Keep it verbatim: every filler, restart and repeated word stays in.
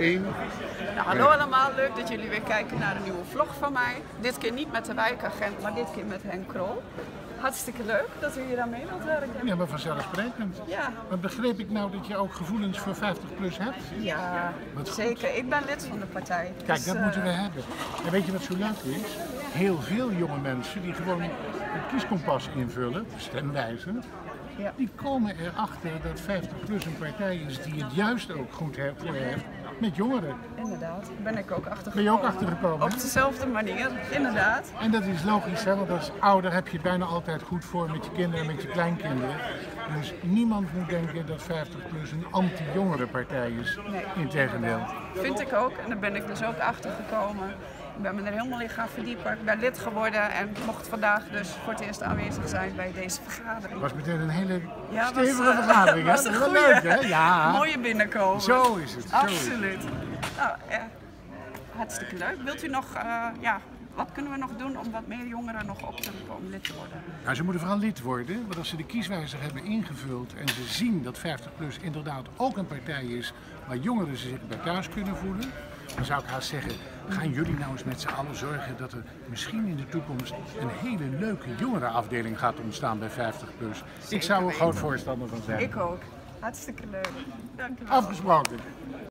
één. Nou, hallo allemaal, leuk dat jullie weer kijken naar een nieuwe vlog van mij. Dit keer niet met de wijkagent, maar dit keer met Henk Krol. Hartstikke leuk dat u hier aan mee wilt werken. Ja, maar vanzelfsprekend. Ja. Maar begreep ik nou dat je ook gevoelens voor vijftig plus hebt? Ja, zeker. Ik ben lid van de partij. Kijk, dus, dat uh... moeten we hebben. En weet je wat zo leuk is? Heel veel jonge mensen die gewoon het kieskompas invullen, stemwijzer, ja. die komen erachter dat vijftig plus een partij is die het juist ook goed heeft, heeft met jongeren. Inderdaad, ben ik ook achtergekomen. Ben je ook achtergekomen? Op dezelfde manier, inderdaad. En dat is logisch, hè? Want als ouder heb je het bijna altijd goed voor met je kinderen en met je kleinkinderen. Dus niemand moet denken dat vijftig plus een anti-jongerenpartij is. Nee. Integendeel. Vind ik ook, en daar ben ik dus ook achtergekomen. Ik ben me er helemaal in gaan verdiepen. Ik ben lid geworden en mocht vandaag dus voor het eerst aanwezig zijn bij deze vergadering. Het was meteen een hele ja, stevige was, uh, vergadering, hè? Was een Dat is goeie, wel leuk, hè? Ja. Mooie binnenkomen. Zo is het. Zo Absoluut. Is het. Nou, eh, hartstikke leuk. Wilt u nog, uh, ja, wat kunnen we nog doen om wat meer jongeren nog op te roepen om lid te worden? Nou, ze moeten vooral lid worden, want als ze de kieswijzer hebben ingevuld en ze zien dat vijftig plus inderdaad ook een partij is waar jongeren zich bij thuis kunnen voelen, dan zou ik haast zeggen, gaan jullie nou eens met z'n allen zorgen dat er misschien in de toekomst een hele leuke jongerenafdeling gaat ontstaan bij vijftig plus. Ik zou er groot voorstander van zijn. Ik ook. Hartstikke leuk. Dank u wel. Afgesproken.